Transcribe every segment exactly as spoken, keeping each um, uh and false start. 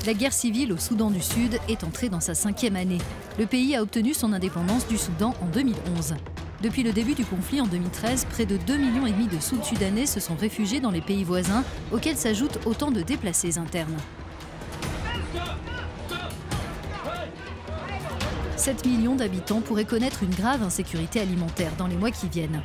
La guerre civile au Soudan du Sud est entrée dans sa cinquième année. Le pays a obtenu son indépendance du Soudan en deux mille onze. Depuis le début du conflit en deux mille treize, près de deux virgule cinq millions de Sud-Soudanais se sont réfugiés dans les pays voisins, auxquels s'ajoutent autant de déplacés internes. sept millions d'habitants pourraient connaître une grave insécurité alimentaire dans les mois qui viennent.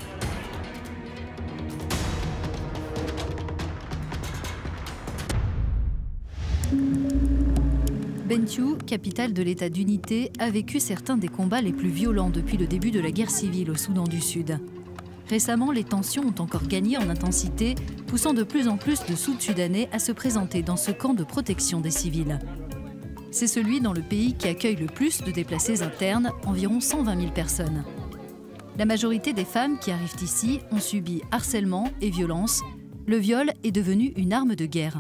Bentiu, capitale de l'État d'unité, a vécu certains des combats les plus violents depuis le début de la guerre civile au Soudan du Sud. Récemment, les tensions ont encore gagné en intensité, poussant de plus en plus de Sud-Soudanais à se présenter dans ce camp de protection des civils. C'est celui dans le pays qui accueille le plus de déplacés internes, environ cent vingt mille personnes. La majorité des femmes qui arrivent ici ont subi harcèlement et violence. Le viol est devenu une arme de guerre.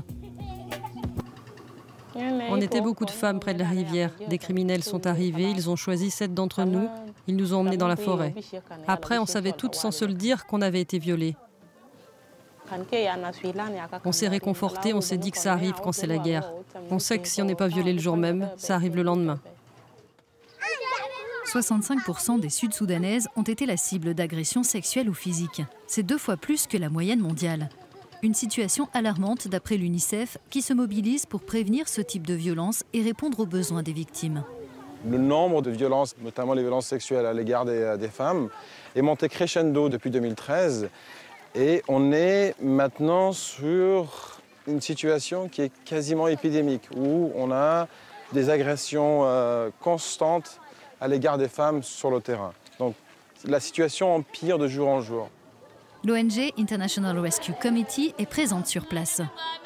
On était beaucoup de femmes près de la rivière. Des criminels sont arrivés, ils ont choisi sept d'entre nous. Ils nous ont emmenés dans la forêt. Après, on savait toutes sans se le dire qu'on avait été violées. On s'est réconforté, on s'est dit que ça arrive quand c'est la guerre. On sait que si on n'est pas violé le jour même, ça arrive le lendemain. soixante-cinq pour cent des Sud-Soudanaises ont été la cible d'agressions sexuelles ou physiques. C'est deux fois plus que la moyenne mondiale. Une situation alarmante d'après l'UNICEF qui se mobilise pour prévenir ce type de violence et répondre aux besoins des victimes. Le nombre de violences, notamment les violences sexuelles à l'égard des, des femmes, est monté crescendo depuis deux mille treize. Et on est maintenant sur une situation qui est quasiment épidémique, où on a des agressions euh, constantes à l'égard des femmes sur le terrain. Donc la situation empire de jour en jour. L'O N G International Rescue Committee est présente sur place.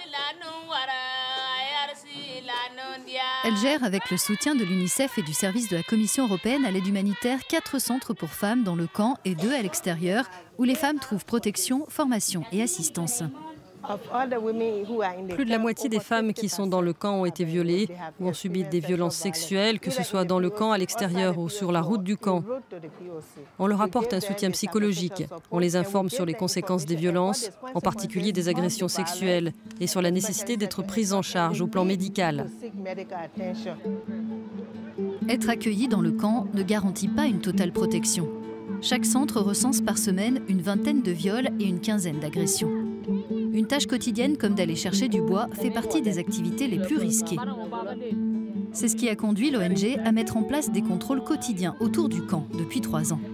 Elle gère, avec le soutien de l'UNICEF et du service de la Commission européenne à l'aide humanitaire, quatre centres pour femmes dans le camp et deux à l'extérieur, où les femmes trouvent protection, formation et assistance. Plus de la moitié des femmes qui sont dans le camp ont été violées ou ont subi des violences sexuelles, que ce soit dans le camp, à l'extérieur ou sur la route du camp. On leur apporte un soutien psychologique. On les informe sur les conséquences des violences, en particulier des agressions sexuelles, et sur la nécessité d'être prises en charge au plan médical. Être accueilli dans le camp ne garantit pas une totale protection. Chaque centre recense par semaine une vingtaine de viols et une quinzaine d'agressions. Une tâche quotidienne comme d'aller chercher du bois fait partie des activités les plus risquées. C'est ce qui a conduit l'O N G à mettre en place des contrôles quotidiens autour du camp depuis trois ans.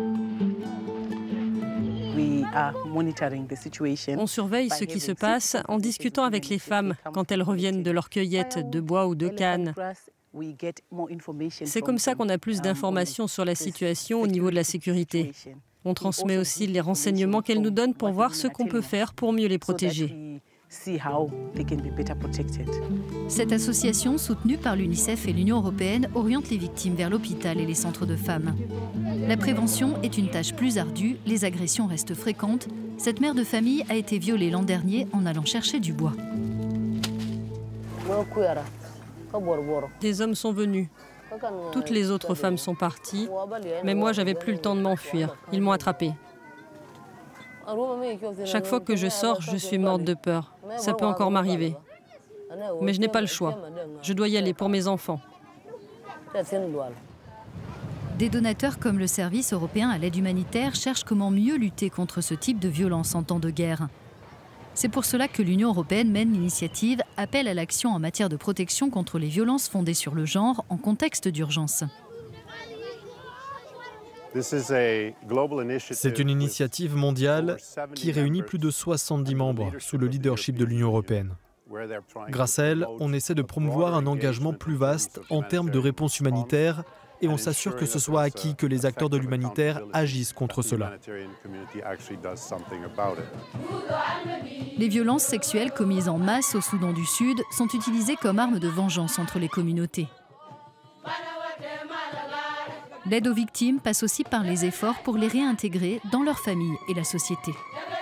On surveille ce qui se passe en discutant avec les femmes quand elles reviennent de leur cueillette de bois ou de canne. C'est comme ça qu'on a plus d'informations sur la situation au niveau de la sécurité. On transmet aussi les renseignements qu'elles nous donnent pour voir ce qu'on peut faire pour mieux les protéger. Cette association, soutenue par l'UNICEF et l'Union européenne, oriente les victimes vers l'hôpital et les centres de femmes. La prévention est une tâche plus ardue, les agressions restent fréquentes. Cette mère de famille a été violée l'an dernier en allant chercher du bois. Des hommes sont venus. Toutes les autres femmes sont parties, mais moi, j'avais plus le temps de m'enfuir. Ils m'ont attrapée. Chaque fois que je sors, je suis morte de peur. Ça peut encore m'arriver. Mais je n'ai pas le choix. Je dois y aller pour mes enfants. Des donateurs comme le Service européen à l'aide humanitaire cherchent comment mieux lutter contre ce type de violence en temps de guerre. C'est pour cela que l'Union européenne mène l'initiative Appel à l'action en matière de protection contre les violences fondées sur le genre en contexte d'urgence. C'est une initiative mondiale qui réunit plus de soixante-dix membres sous le leadership de l'Union européenne. Grâce à elle, on essaie de promouvoir un engagement plus vaste en termes de réponse humanitaire et on s'assure que ce soit acquis que les acteurs de l'humanitaire agissent contre cela. Les violences sexuelles commises en masse au Soudan du Sud sont utilisées comme arme de vengeance entre les communautés. L'aide aux victimes passe aussi par les efforts pour les réintégrer dans leur famille et la société.